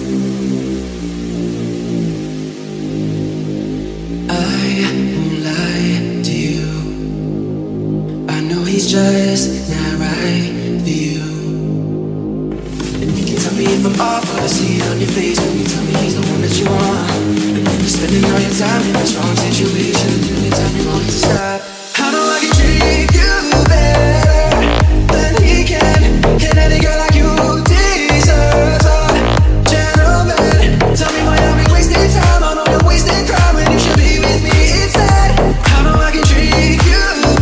Just not right for you. And you can tell me if I'm off, but I see it on your face when you tell me he's the one that you want. And then you're spending all your time in this wrong situation, and you tell me you want to stop. I know I can treat you better than he can. Can any girl like you deserve a gentleman? Tell me why I'll be wasting time. I know you're wasting crime when you should be with me instead. I know I can treat you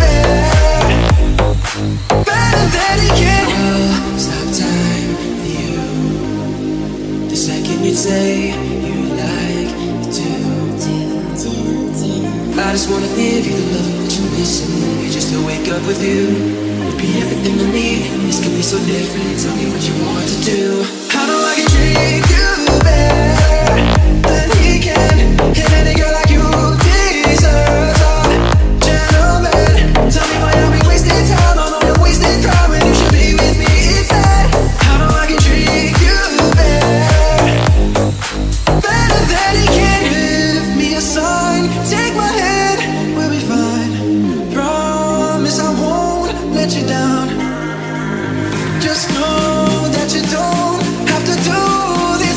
better than he can. Well, stop time for you. The second you'd say you like to. I just wanna give you the love that you're missing. Maybe just to wake up with you would be everything I need. This could be so different. Tell me what you want to do. I know I can treat you better than he can. Can any girl like you deserve a gentleman? Tell me why I'll be wasting time. I know you're wasting crime when you should be with me instead. I know I can treat you better than he can. Give me a sign, take my hand, we'll be fine. Promise I won't let you down. Just know that you don't have to do this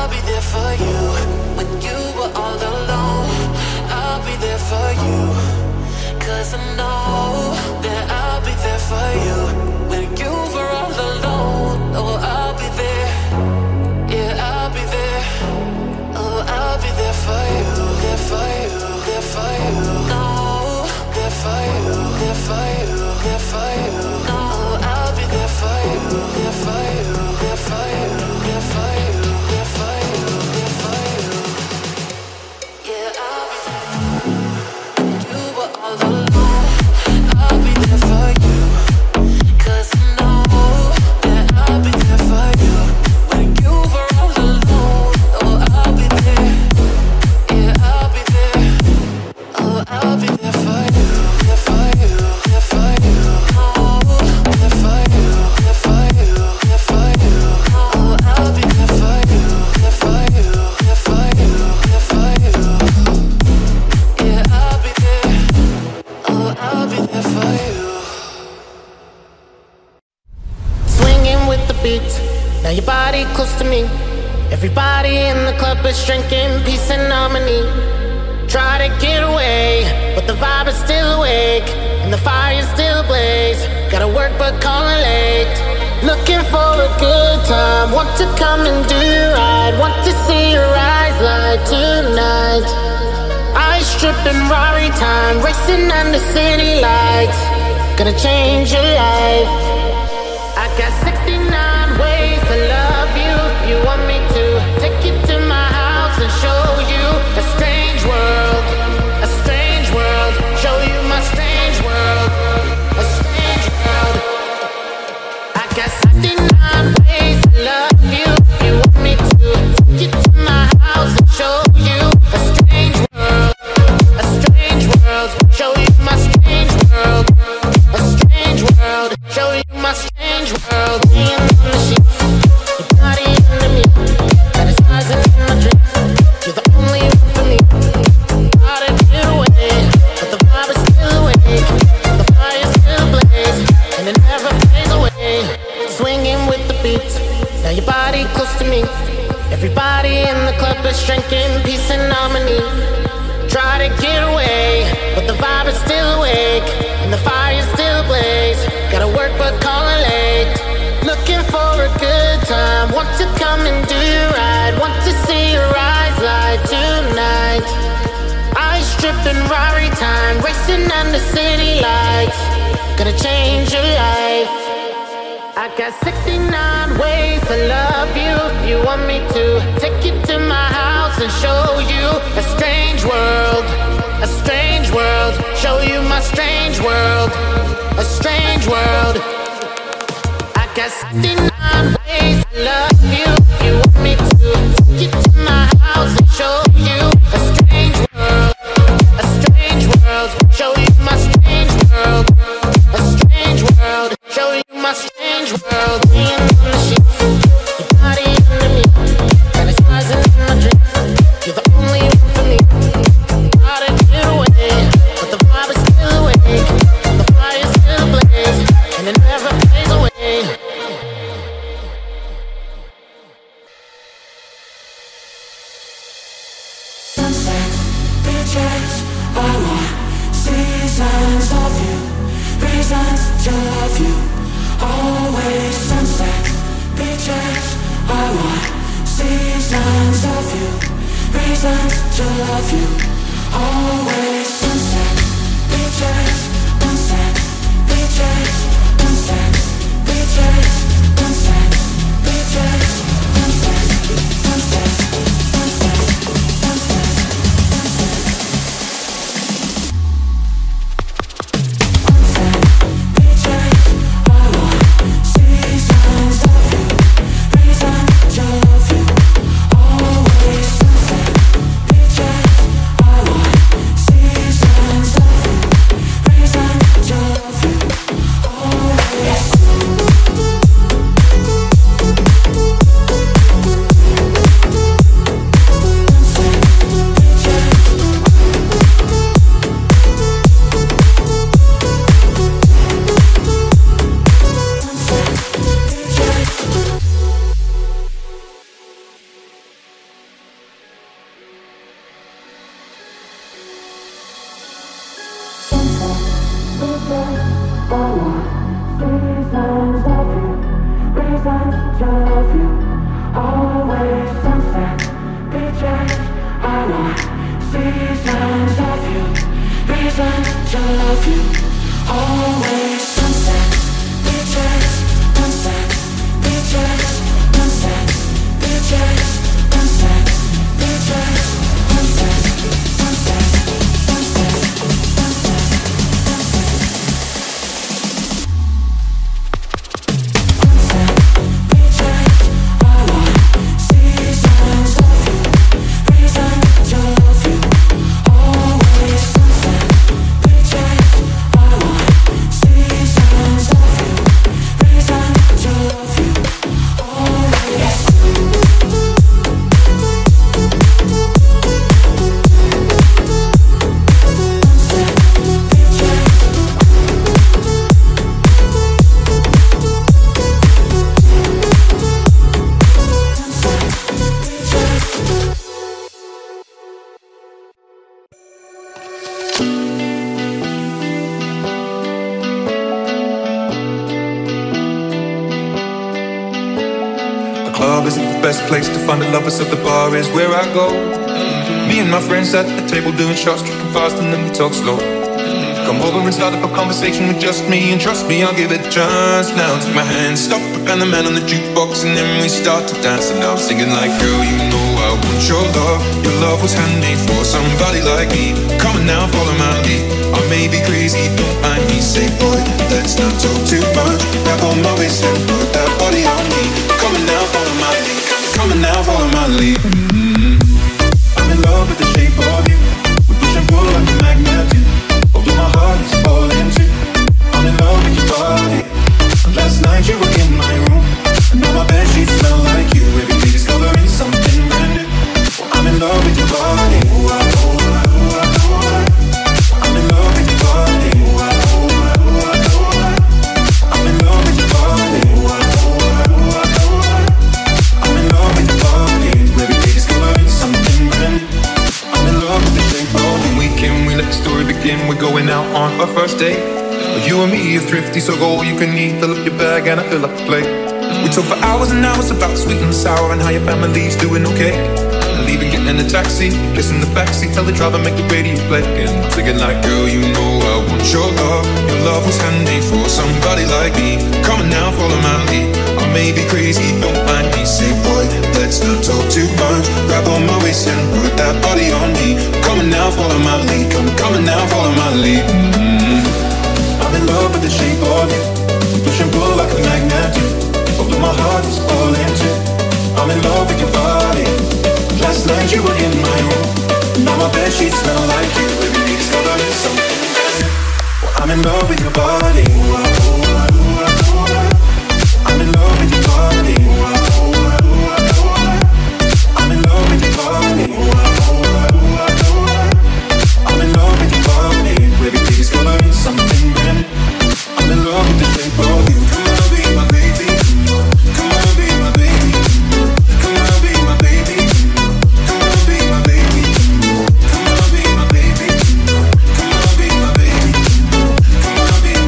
I'll be there for you. When you were all alone, I'll be there for you. 'Cause I know that I'll be there for you. When you were all alone, oh, I'll be there. Yeah, I'll be there. Oh, I'll be there for you. There for you, there for you. No, there for you, there for you, there for you. No, I'll be there for you. There for you, there for you, there for you, there for you, there for you. Yeah, I'll be there. When you were all alone, I'll be there for you. 'Cause I know that I'll be there for you. When you were all alone, oh, I'll be there. Yeah, I'll be there. Oh, I'll be there for you. There for you, there for you. Oh, there for you, there for you, there for you. Oh, I'll be there for you. There for you, there for you, there for you. Yeah, I'll be there. Oh, I'll be there for you. Swinging with the beat, now your body close to me. Everybody in the club is drinking peace and harmony. Try to get away, but the vibe is still awake, and the fire still blaze. Gotta work but calling late. Looking for a good time, want to come and do right. Want to see your eyes light tonight. Ice dripping Rari time, racing under city lights. Gonna change your life. I got 69 ways to love you. If you want me to take you to my house and show you a strange world, a strange world. Show you my strange world, a strange world. I got 69 ways to love you. If you want me to take you to my house and show you a strange world, a strange world. Show you my strange world, a strange world. Show you my strange world. Laying on the sheets, your body under me, fantasizing in my dreams. You're the only one for me. Gotta get away, but the vibe is still awake. The fire still blaze, and it never fades away. Swinging with the beat, now your body close to me. Everybody in the club is drinking peace and harmony. Try to get away, but the vibe is still awake, and the fire still blaze. Gotta work but calling late. Looking for a good time, want to come and do right. Want to see your eyes light tonight. Ice dripping Rari time, racing under city lights. Gonna change your life. I got 69 ways to love you. If you want me to take you to my house and show you a strange world, a strange world. Show you my strange world, a strange world. I got 69 ways to love you. If you want me to take you to my house and show you a strange world, a strange world. Show you my strange world, a strange world. Show you my strange world. Laying on the sheets, your body under me, fantasizing in my dreams. You're the only one for me. Gotta get away, but the vibe is still awake. The fire still blaze, and it never fades away. Sunset, beaches, I want seasons of you, reasons to love you. Always sunset, beaches, I want seasons of you, reasons to love you. Always sunset, beaches, sunset, beaches, sunset, beaches, sunset, beaches, sunset, sunset, sunset, sunset, Best place to find the lovers of the bar is where I go. Me and my friends at the table doing shots, tripping fast and then we talk slow. Come over and start up a conversation with just me, and trust me, I'll give it a chance. Now take my hand, stop, and the man on the jukebox, and then we start to dance. And I'm singing like, girl, you know I want your love. Your love was handmade for somebody like me. Come on now, follow my lead. I may be crazy, don't mind me. Say, boy, let's not talk too much. Grab on my waist and put that body on me. Come on now, follow my lead. Come on now, follow my lead. I'm in love with the shape of you. We push and pull like a magnet do. Although my heart is falling too. I'm in love with your body. Last night you were in my room, and now my bed sheets smell like you. Every day discovering something brand new. I'm in love with your body. I'm in love with your body. I'm in love with your body. I'm in love with your body. Every day discovering something brand new. I'm in love with the shape of you. Weekend, we let the story begin. We're going out on our first date. You and me are thrifty, so go all you can eat. Fill up your bag and I fill up the plate. We talk for hours and hours about sweet and sour and how your family's doing okay. Leaving, getting in a taxi, kissing the backseat, tell the driver make the radio play. And I'm singing like, girl, you know I want your love. Your love was handmade for somebody like me. Come on now, follow my lead. I may be crazy, don't mind me. Say, boy, let's not talk too much. Grab on my waist and put that body on me. Come on now, follow my lead. Come on now, follow my lead. I'm in love with the shape of you. We push and pull like a magnet do. Although my heart is falling too. I'm in love with your body. Last night you were in my room, now my bed sheets smell like you. Every day discovering something brand new. Well, I'm in love with your body. I'm in love with your body. I'm in love with your body. I'm in love with your body. Every day discovering something brand new. I'm in love with the shape of you. Come on, be my baby. Come on, be my baby. Come on, be my baby. Come on, be my baby. Come on, be my baby. Come on, be my baby. Come on, be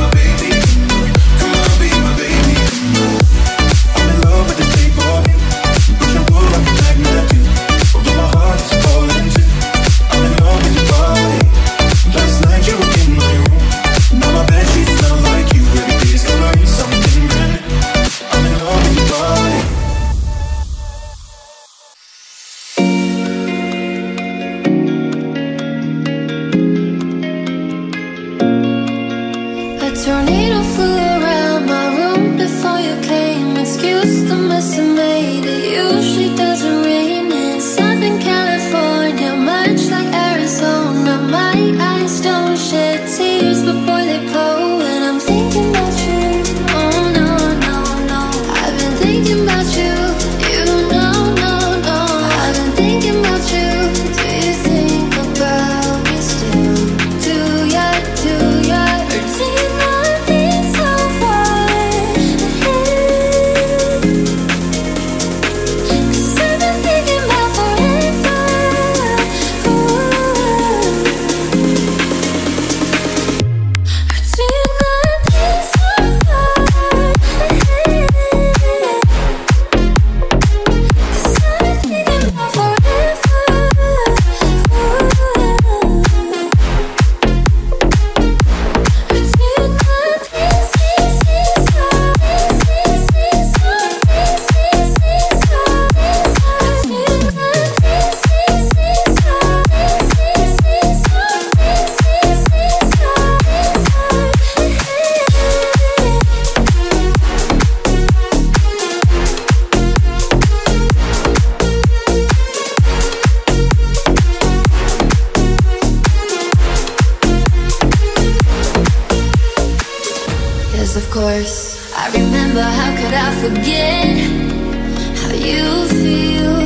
worse. I remember, how could I forget how you feel?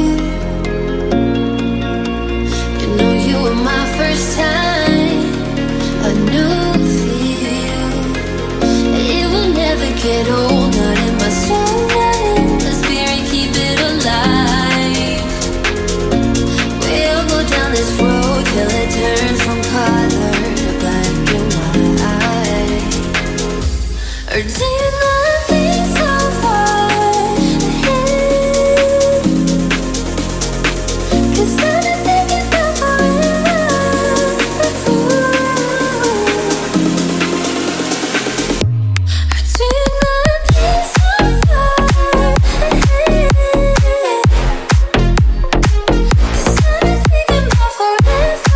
You know you were my first time, a new feel. It will never get old, not in my soul, not in the spirit, keep it alive. We'll go down this road till it turns from color to black and white. Or do you not think so far ahead? 'Cause I've been thinking about forever. Or do you not think so far ahead? 'Cause I've been thinking about forever.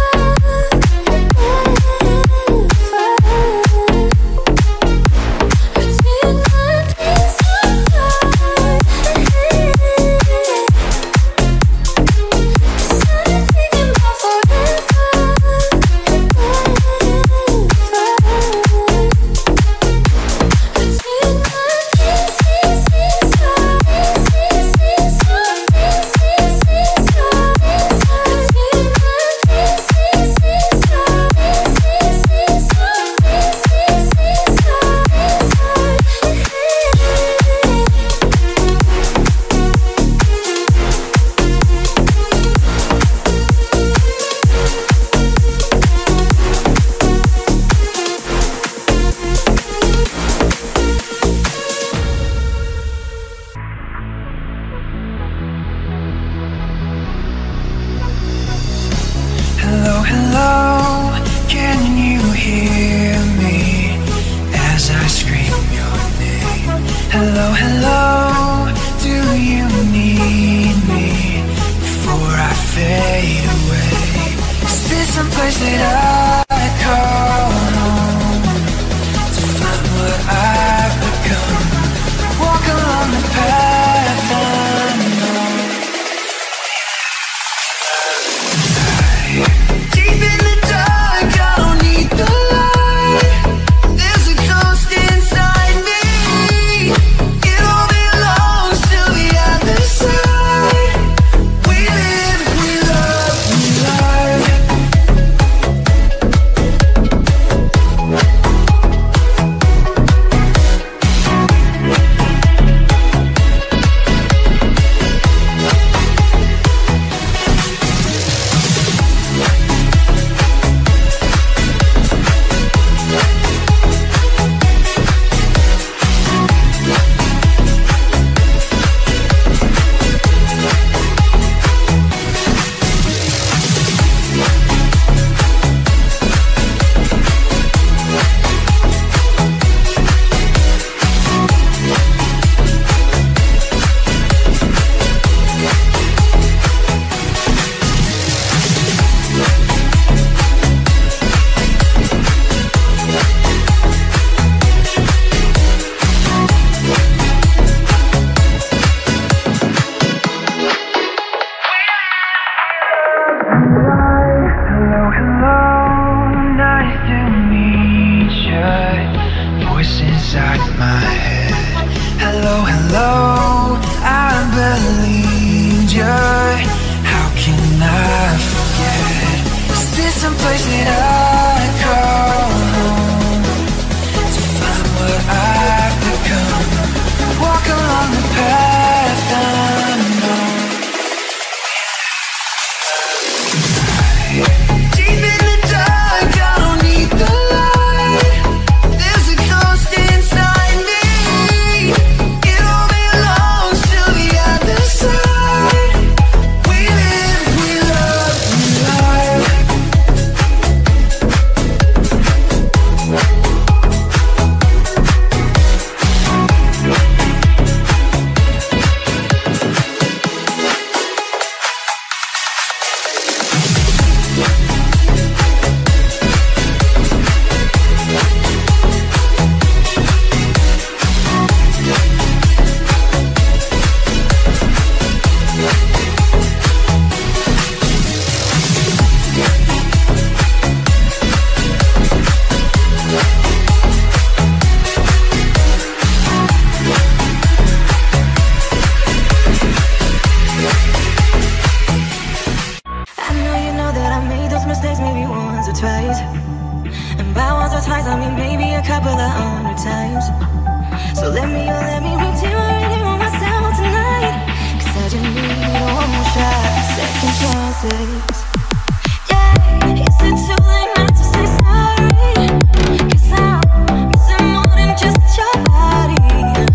twice. And by once or twice, I mean maybe a couple of 100 times. So let me pretend I really want myself tonight. 'Cause I just need one more shot, second chances. Yeah, is it too late not to say sorry? 'Cause I'm missing more than just your body.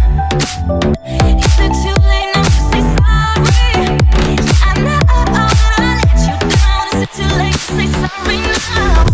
Is it too late not to say sorry? I know that I let you down. Is it too late to say sorry now?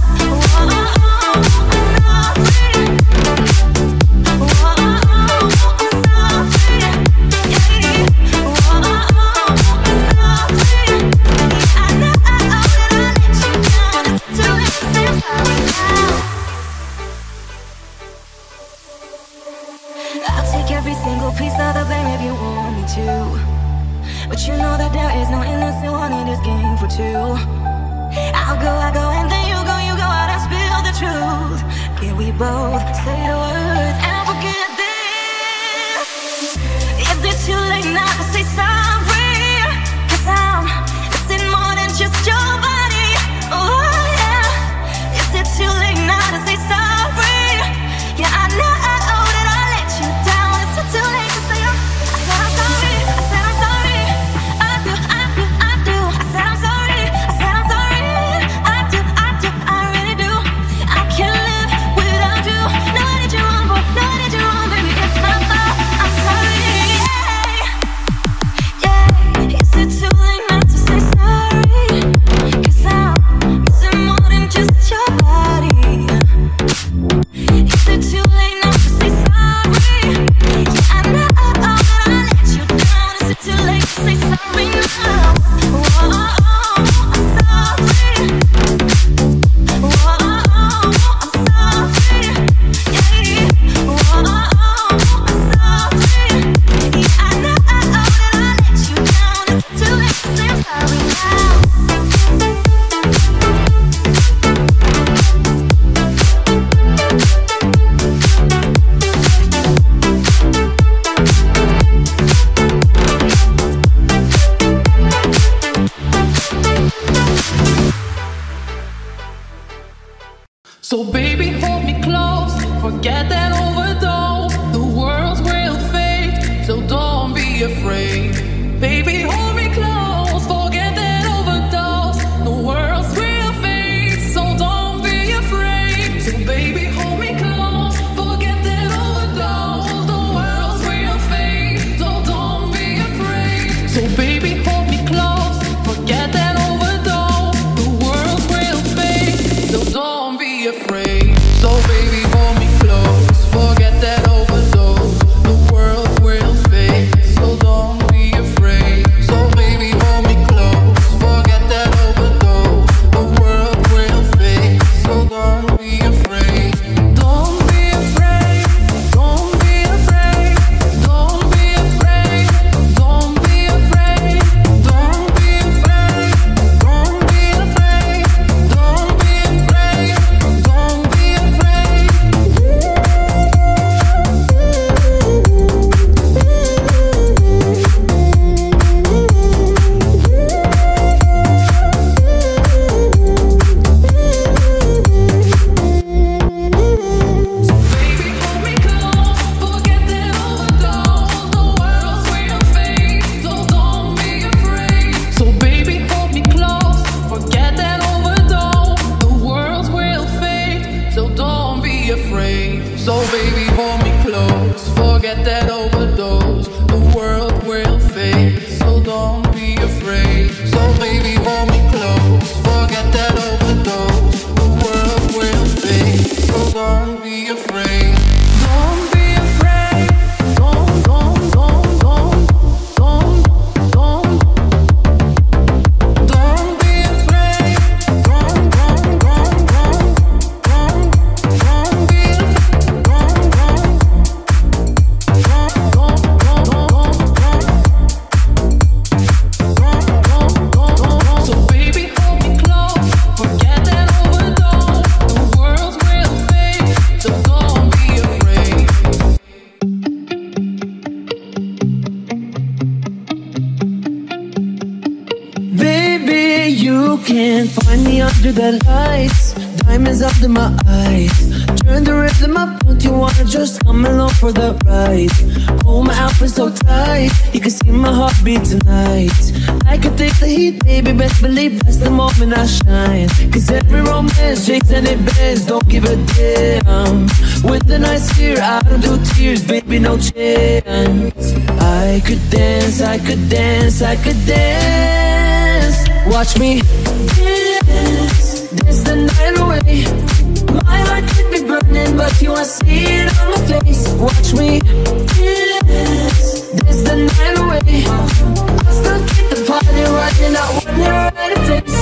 Piece of the blame if you want me to, but you know that there is no innocent one in this game for two. I'll go, and then you go out and spill the truth. Can we both say the words and forget this? Is it too late now to say sorry? 'Cause I'm missing more than just your body. Oh yeah. Is it too late now to say sorry? Yeah, I know that I let you down. Is it too late? So baby, hold me close, forget that overdose. The world will fade, so don't be afraid. Baby, hold me close, forget that overdose. The world will fade, so don't be afraid. So baby, hold me close, forget that overdose. The world will fade, so don't be afraid. So baby, hold me close, forget that overdose. The world will fade, so don't be afraid. So baby, hold me close, forget that overdose. The world will fade, so don't be afraid. So baby, hold me close, forget that overdose. The world will fade, so don't be afraid. Don't be afraid, don't be afraid, don't be afraid, don't be afraid, don't be afraid, don't be afraid, don't be afraid, don't be afraid. So baby, hold me close, forget that overdose. The world will fade, so don't be afraid. So baby, hold me close, forget that overdose. The world will fade, so don't be afraid. So baby, hold me close, forget that overdose. The world will fade, so don't be afraid. So baby, hold me close, forget that overdose. The world will fade, so don't be afraid. Don't be afraid. Don't be afraid. So baby, hold me close, forget that overdose. The world will fade, so don't be afraid. Baby, you can find me under the lights, diamonds under my eyes. Turn the rhythm up, don't you wanna just come along for the ride? Oh, my outfit's so tight, you can see my heartbeat tonight. I can take the heat, baby, best believe that's the moment I shine. Cause every romance shakes and it bends, don't give a damn. With the nights here, I don't do tears, baby, no chance. I could dance, I could dance, I could dance. Watch me dance, dance the night away. My heart could be burning, but you won't see it on my face. Watch me dance, dance the night away. I'll still keep the party running, I want her at a place.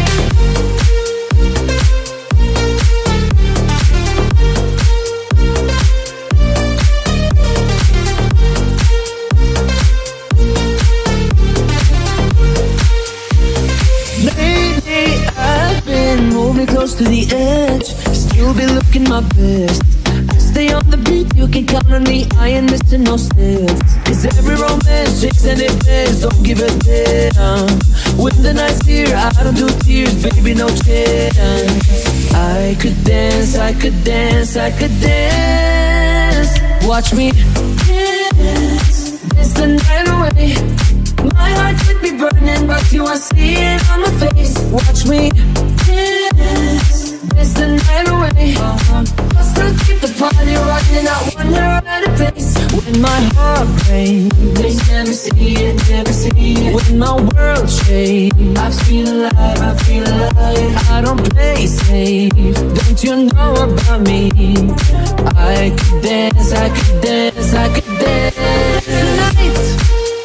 Moving close to the edge, still be looking my best. I stay on the beat, you can count on me, I ain't missing no steps. Cause every romance shakes and it bends, don't give a damn. With the nights here, I don't do tears, baby, no chance. I could dance, I could dance, I could dance. Watch me dance, dance the night away. My heart could be burning, but you won't see it on my face. Watch me dance, dance the night away. I'll still keep the party rocking, I want her at a place. When my heart breaks, they never see it, never see it. When my world shakes, I feel alive, I feel alive. I don't play safe, don't you know about me? I could dance, I could dance, I could dance tonight.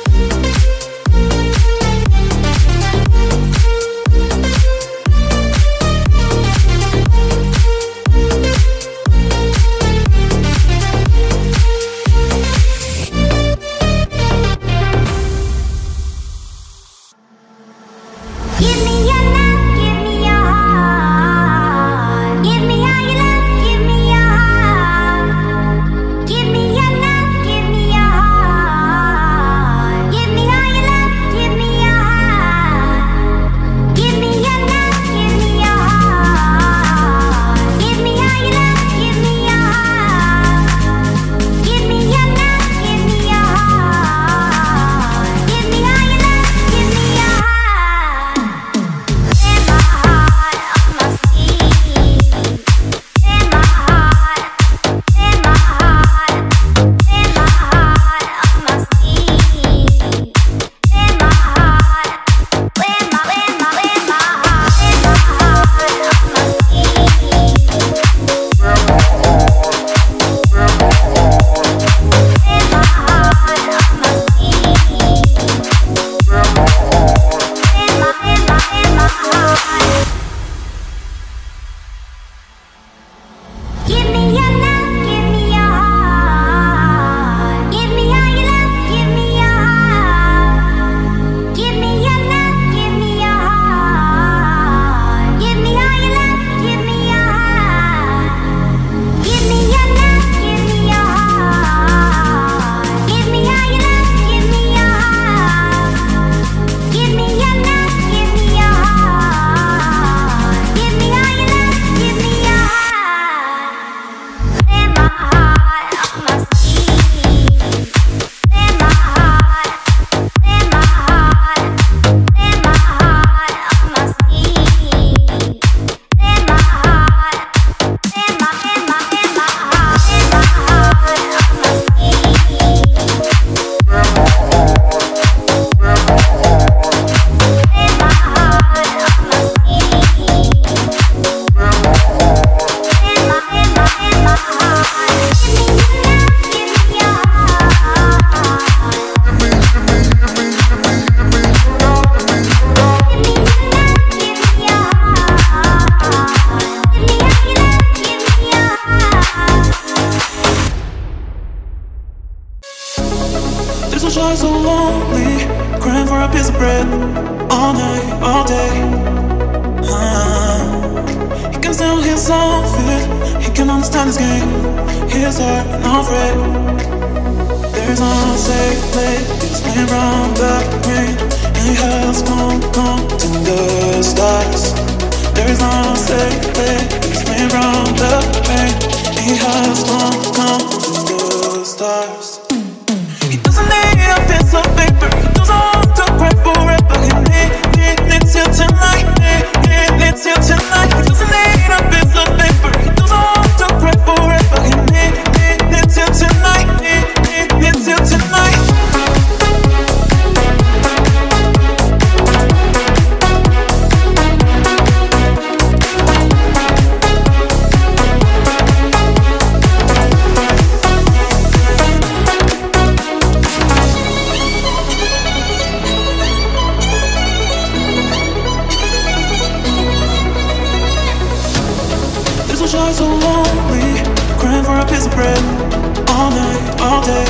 There's no safe place, it's playing around the rain, and your house won't come to the stars. There is no safe place. a piece of bread all night, all day.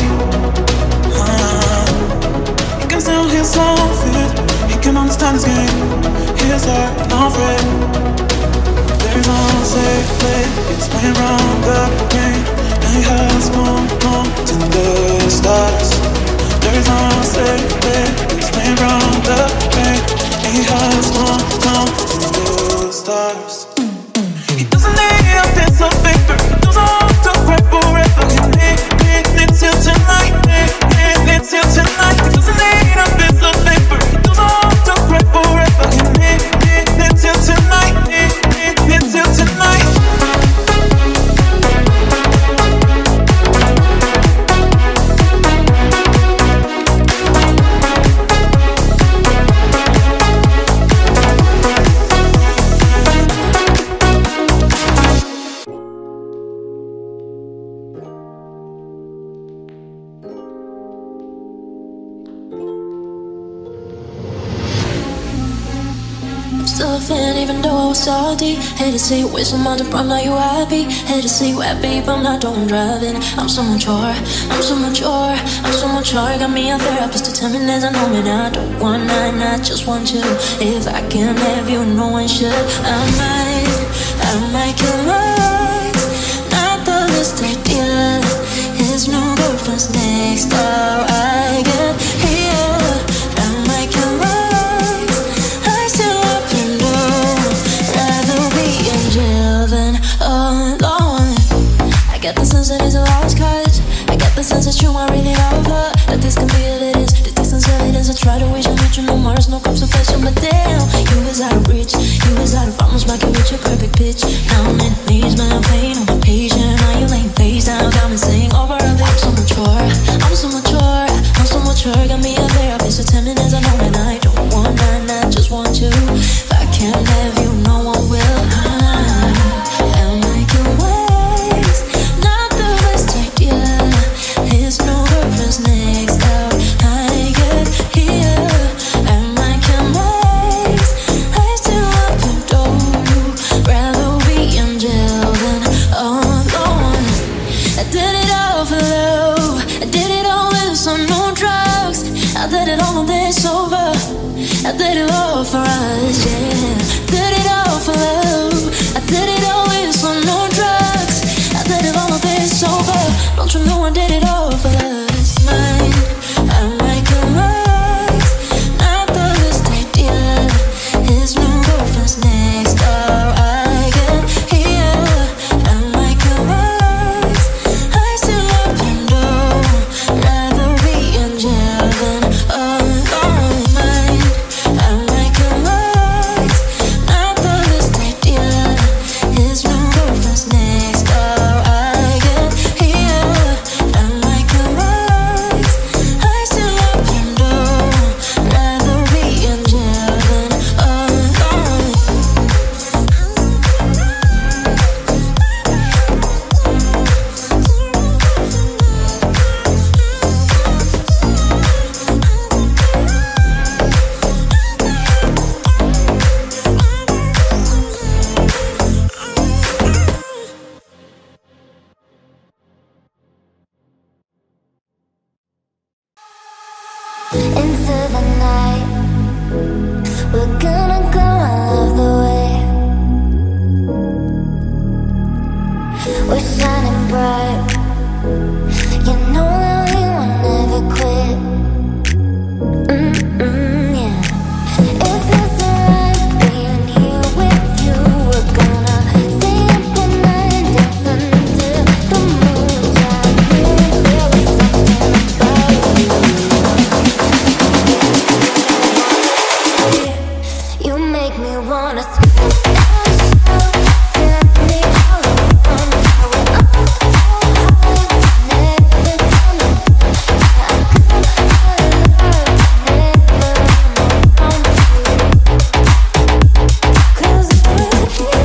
He can still hear some fit. He can understand his game. His heart, no fret. There's no safe place. It's playing around the rain. And he has gone to the stars. There's no safe place. It's playing around the rain. And he has gone to the stars. He doesn't need a piece of paper. He doesn't want to cry forever. It's here tonight. It's here tonight. He doesn't need a piece of paper. He doesn't want to cry forever. It's here tonight. It's here tonight. Still a fan even though I was salty. Hate to see you with someone to prime, now you happy. Hate to see you happy, but I'm not doing driving. I'm so mature, I'm so mature, I'm so mature. Got me a therapist to tell me there's a no man. I don't want nine, I just want you. If I can't have you, no one should. I might kill my not the least idea. His new girlfriend's next door. I get here. I might kill my I get the sense that it's a lost cause. I get the sense that you are really love her. That this can be evidence, the distance evidence. I try to wish I met you no more, there's no consolation. But damn, you was out of reach. You was out of almost back and reach your perfect pitch. Now I'm in knees, man, I'm playing on my patient. Now you laying face down, got me singing over a bit. I'm so mature, I'm so mature, I'm so mature. Got me a therapist to 10 minutes, I know and I don't want none, I just want you. If I can't have you, no one will. I might get wise, not the best idea. His new girlfriend's next out. I get here, I might get wise. I still up and don't rather be in jail than alone. I did it all for love. I did it all with some no drugs. I did it all on this over. I did it all for us, yeah. Did it all for love. I did it all with some no drugs. I did it all on this over. Don't you know I did it all for us? Mine, I might come right. Not the best idea. His new girlfriend's next door. I get here. I might come right. I still up and don't rather be in jail than alone. Mine, I might come right. Not the best idea. His new girlfriend's next door. I get here. I might come right. I still up and don't rather be in jail than alone. Into the night, we're gonna go all of the way. We're shining bright. You know that we will never quit. Yeah. It feels alright being here with you. We're gonna stay up all night and dance until the moon's out. There was something about you. You make me wanna scream. Tell me how you want. We're up so high, never gonna. I could love, never around you. 'Cause with you.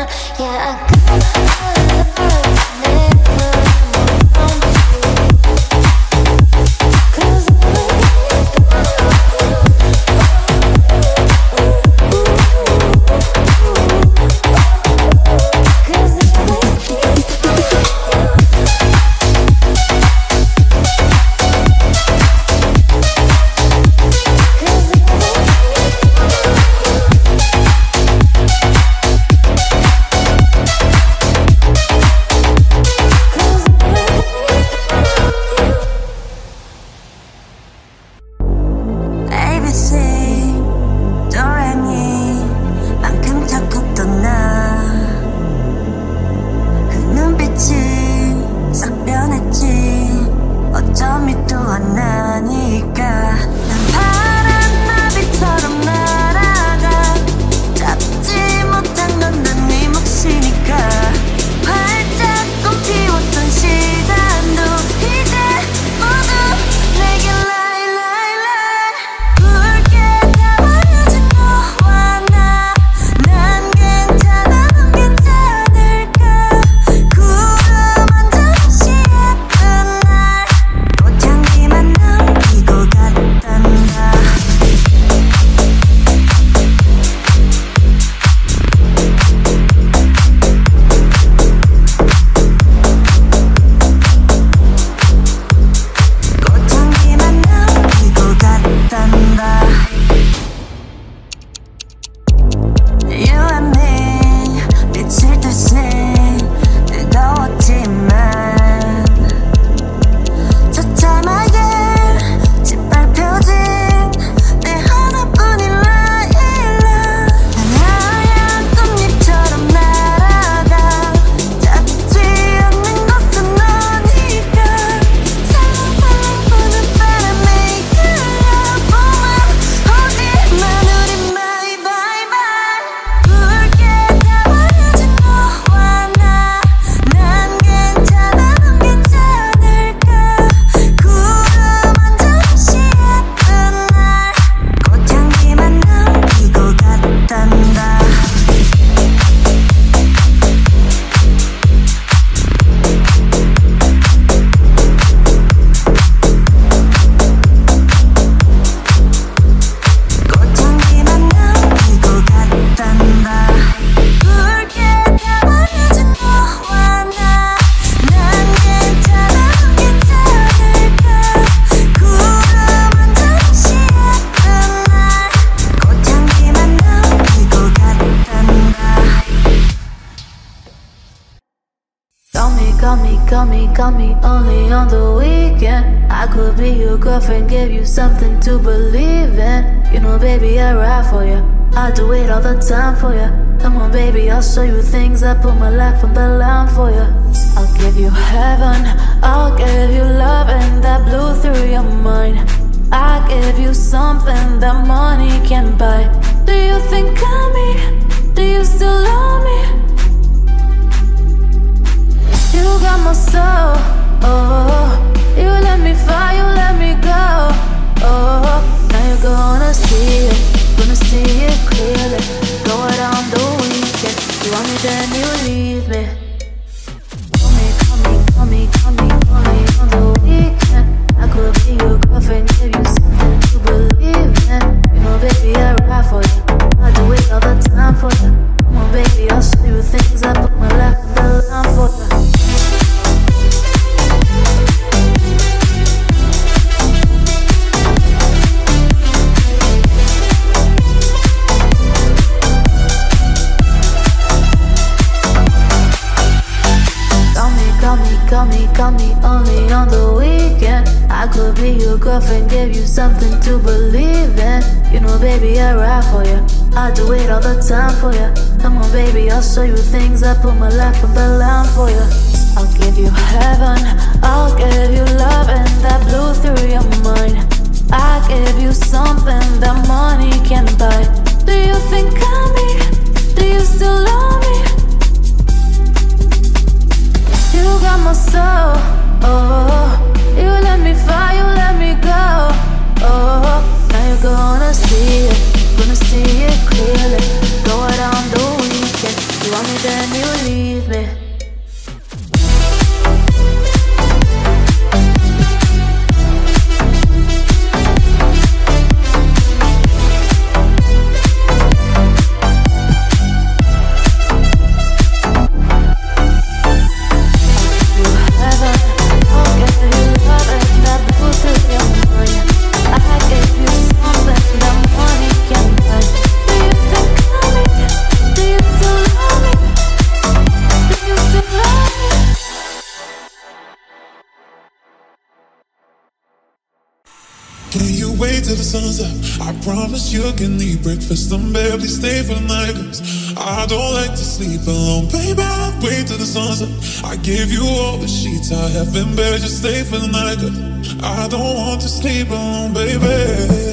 Call me only on the weekend. I could be your girlfriend, give you something to believe in. You know, baby, I ride for you. I do it all the time for you. Come on, baby, I'll show you things. I put my life on the line for you. I'll give you heaven, I'll give you love, and that blew through your mind. I'll give you something that money can buy. Do you think of me? Do you still love me? You got my soul, oh. You let me fly, you let me go, oh. Now you're gonna see it clearly. Go out on the weekend. You want me, then you leave me. Call me only on the weekend. I could be your girlfriend, give you something to believe in. You know, baby, I ride for you. I do it all the time for you. Come on, baby, I'll show you things. I put my life on the line for you. Call me only on the weekend. I could be your girlfriend, give you something to believe in. You know, baby, I ride for you. I do it all the time for you. Come on, baby, I'll show you things. I put my life on the line for you. I'll give you heaven, I'll give you love, and that blew through your mind. I'll give you something that money can buy. Do you think of me? Do you still love me? You got my soul, oh. You let me fly, you let me go, oh. Now you're gonna see it clearly. Go out on the weekend. You want me there? when you leave me. Till the sun's up, I promise you can eat breakfast and barely stay for the night. 'Cause I don't like to sleep alone, baby. I'll wait till the sun's up. I give you all the sheets I have in bed, just stay for the night. 'Cause I don't want to sleep alone, baby.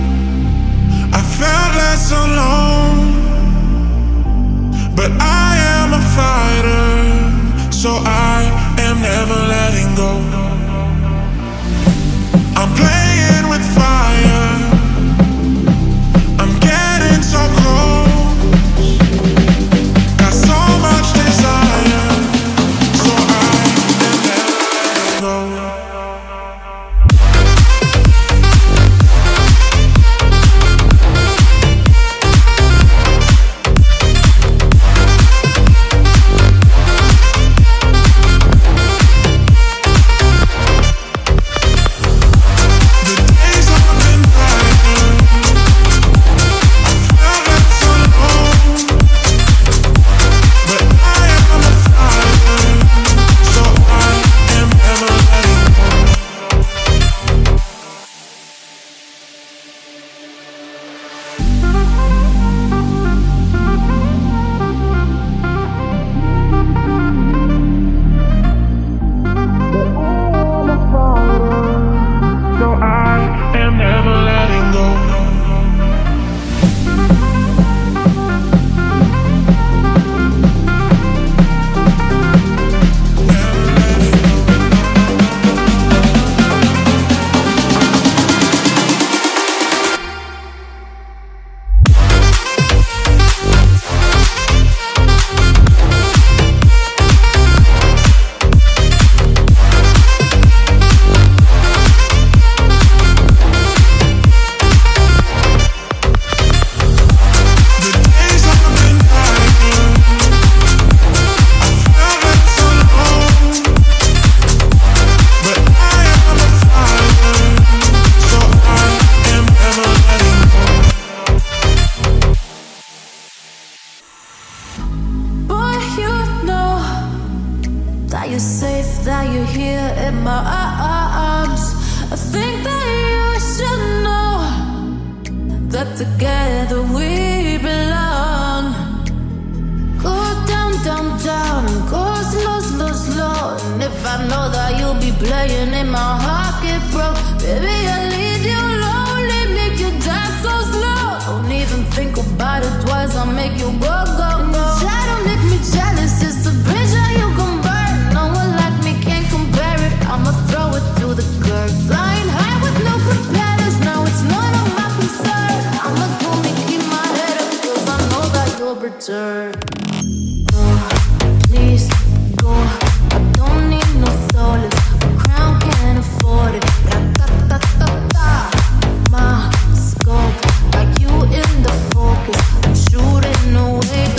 but I am that you're here in my arms. I think that you should know that together we belong. Go down, down, down, and go slow, slow, slow. And if I know that you'll be playing in my heart get broke, baby, I'll leave you lonely, make you die so slow. Don't even think about it twice, I'll make you go, go, go. Try to make me jealous, it's a bridge that you can burn. No one like me can't compare it, I'ma throw it to the curb. Flying high with no propellers, now it's none of my concern. I'ma go and keep my head up, cause I know that you'll return. No, please go, I don't need no solace, a crown can't afford it. Ra-ta-ta-ta-ta, my scope, like you in the focus, I'm shooting away.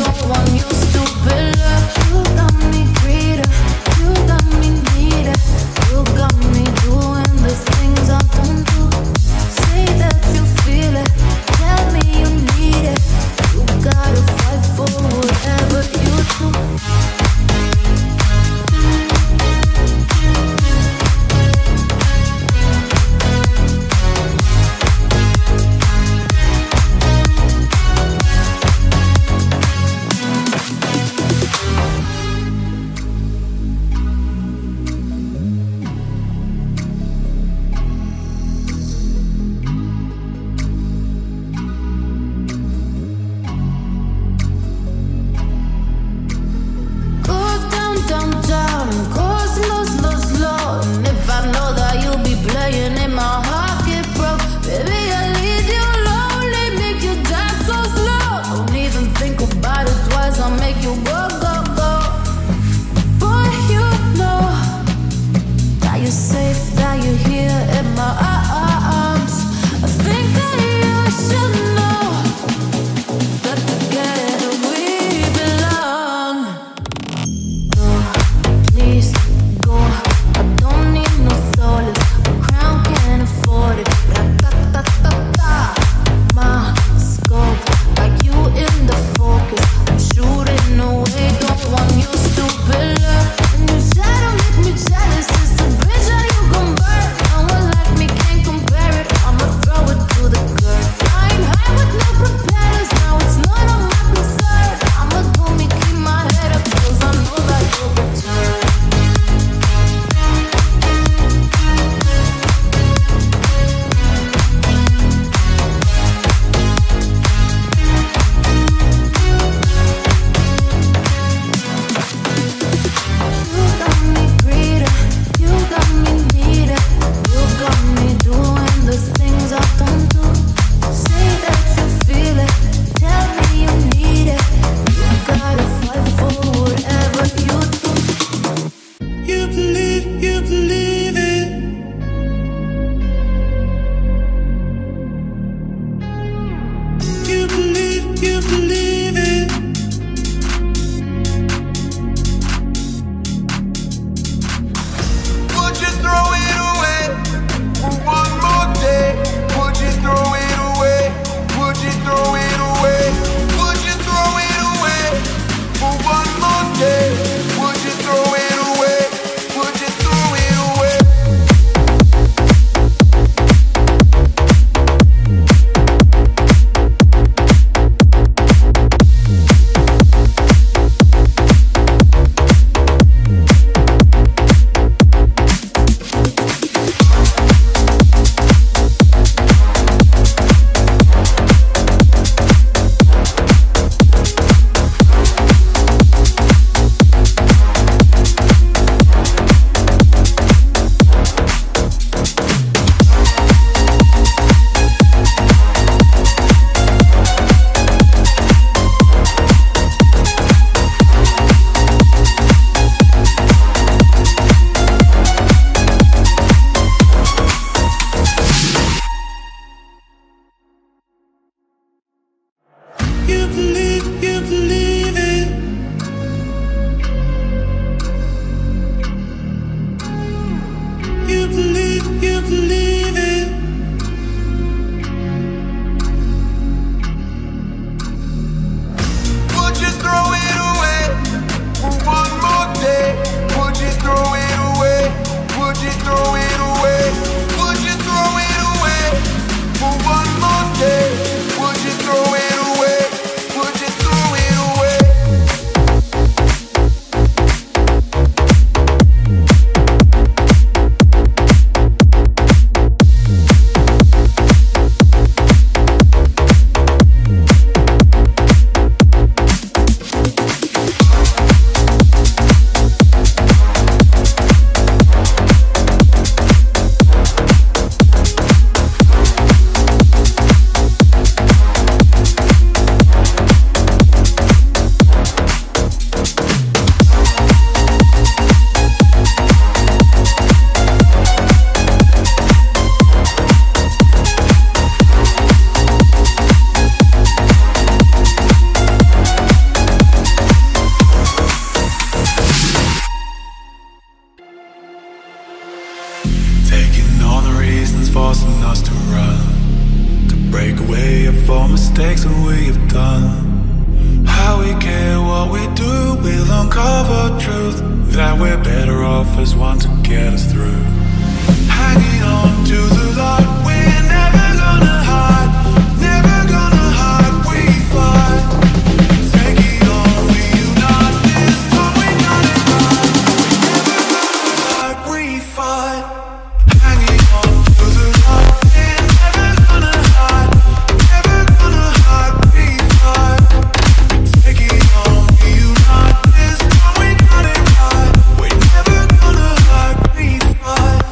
forcing us to run, to break away of all mistakes that we have done. How we care what we do, we'll uncover truth, that we're better off as one to get us through. Hanging on to the light, we're never gonna hide, never gonna hide, we fight. Take it on, we unite, this time we got it right. We're never gonna hide, we fight. Hanging on to the light, we're never gonna hide, never gonna hide, we fight. Take it on, we unite, this time we got it right. We're never gonna hide, we fight.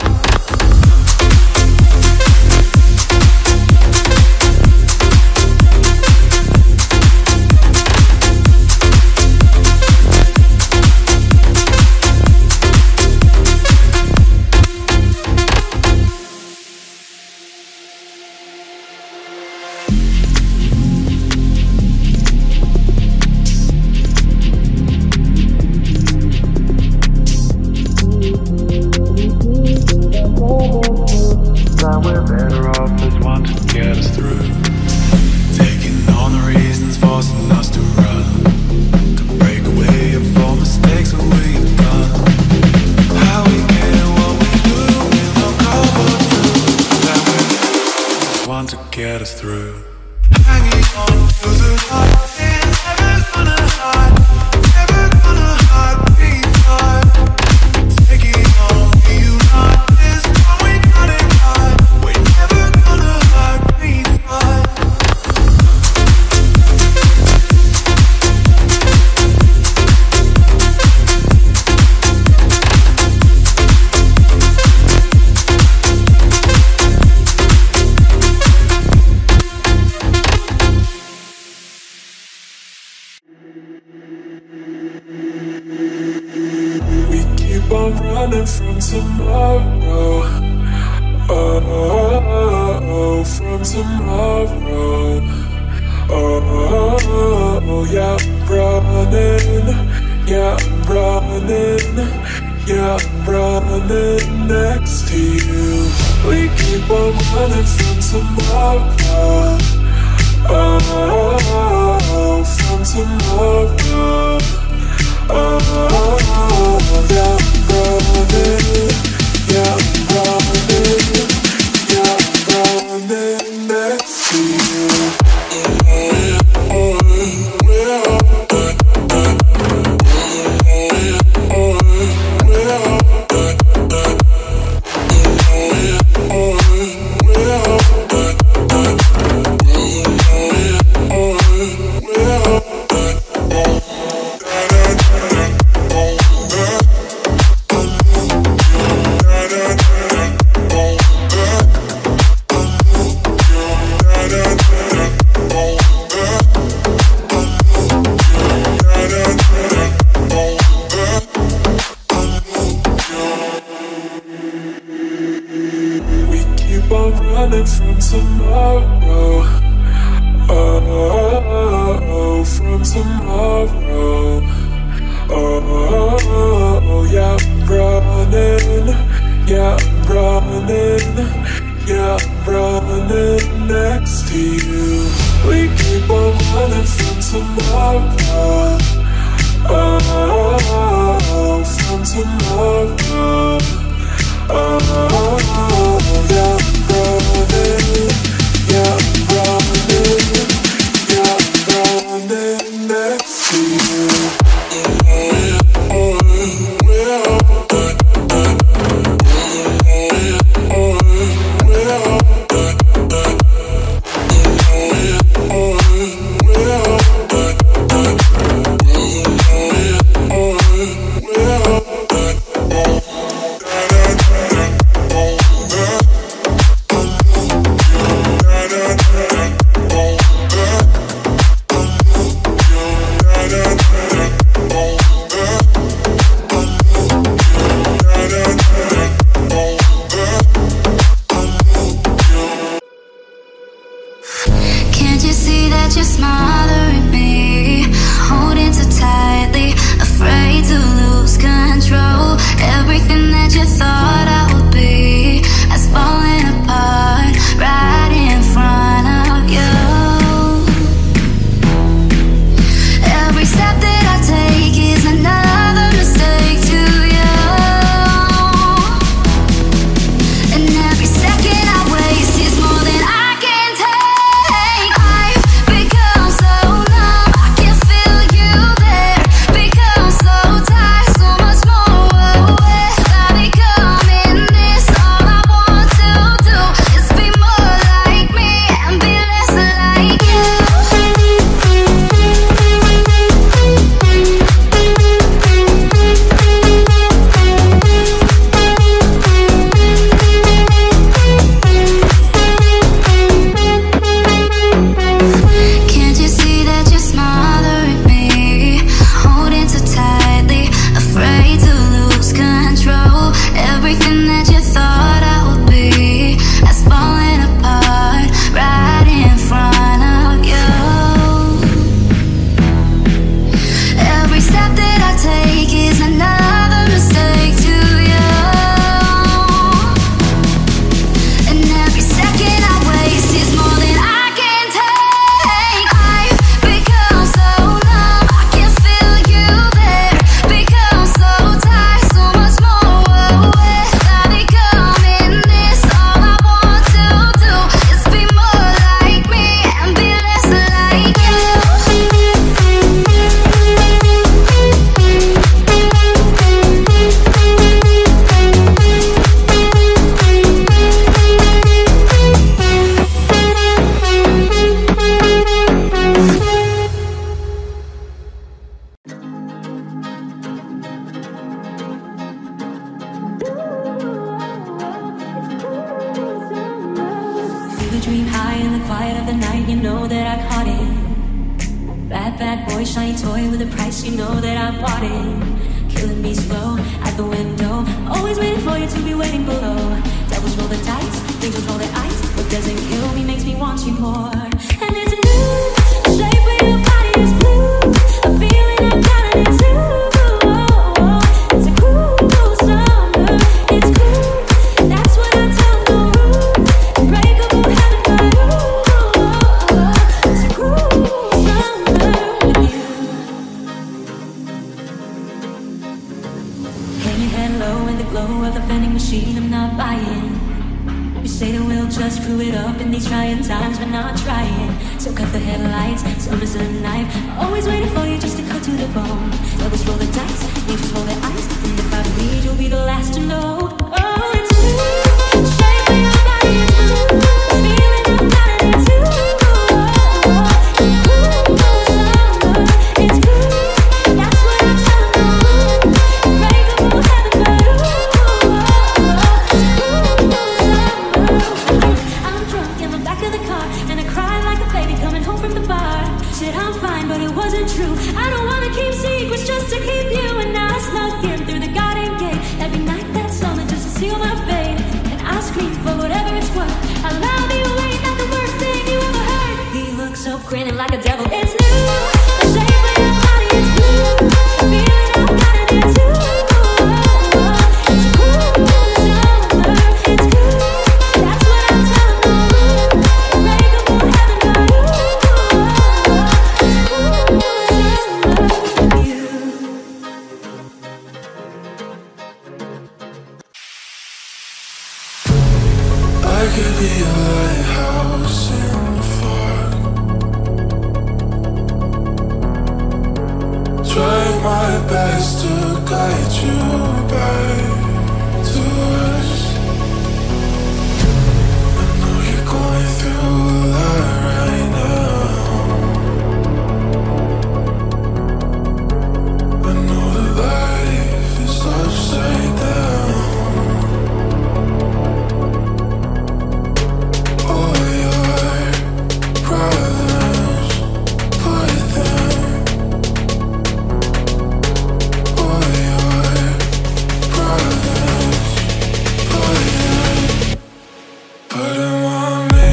That we're better off as one to get us through. Taking on the reasons, forcing us to run, to break away of all mistakes that we've done. How we care what we do, we'll uncover truth, that we're better off as one to get us through. Hanging on to the light, we're never gonna hide, never gonna hide, we fight. Take it on, we unite, this time we got it right. We're never gonna hide, we fight. We keep on running from tomorrow. Oh, from tomorrow. Oh, yeah, I'm running. Yeah, I'm running. Yeah, I'm running next to you. We keep on running from tomorrow. Oh, from tomorrow. Oh, yeah, I'm running. Yeah, I'm running. Yeah, I'm running next to you. Running from tomorrow. Oh, from tomorrow. Oh, yeah, I'm running. Yeah, I'm running. Yeah, I'm running next to you. We keep on running from tomorrow. Oh, from tomorrow. Oh, yeah, I'm running. dream high in the quiet of the night, you know that I caught it. Bad, bad boy, shiny toy with a price, you know that I bought it. Killing me slow at the window, always waiting for you to be waiting below. Devils roll the dice, angels roll the ice. What doesn't kill me makes me want you more. And it's new, the shape of your body is blue, a feeling I've gotten into. It's a cool summer, it's cool. That's what I tell the room. Unbreakable heaven by you. It's a cool summer with you. Hang your head low in the glow of the vending machine. I'm not buying. You say that we'll just screw it up in these trying times, but not trying. So cut the headlights, summer's a knife. Always waiting for you just to cut to the bone. Devils roll the dice, angels roll the ice. And if I bleed, you'll be the last to know. Oh, it's blue, the shape of your body is blue, the feeling I've gotten into. Cool summer, it's cool. That's what I tell them. Unbreakable heaven by you. It's a cool summer. I'm drunk in the back of the car, and I cry like a baby coming home from the bar. Said I'm fine, but it wasn't true. I don't wanna keep secrets just to keep you. And I snuck in through the garden gate every night that summer just to seal my fate. And I scream for whatever it's worth. I love you ain't not the worst thing you ever heard. He looks up grinning like a devil. It's new, the shape of your body is blue, the feeling I've gotten into. It's a cool summer, it's cool. That's what I tell them. Unbreakable heaven by you. It's a cool summer with you. I could be a lighthouse in the fog, trying my best to guide you back to us. I know you're going through a lot right now. I know that life is upside down. All your problems, put them. All your problems, put them on me.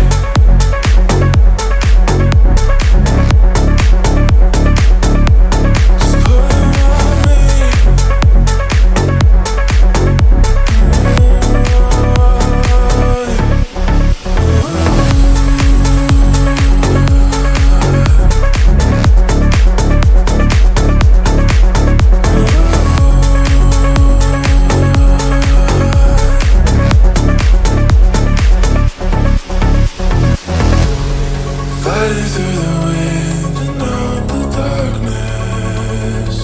Just put them on me. Fighting through the wind and out the darkness.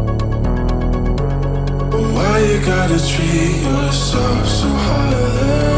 But why you gotta treat yourself so heartless?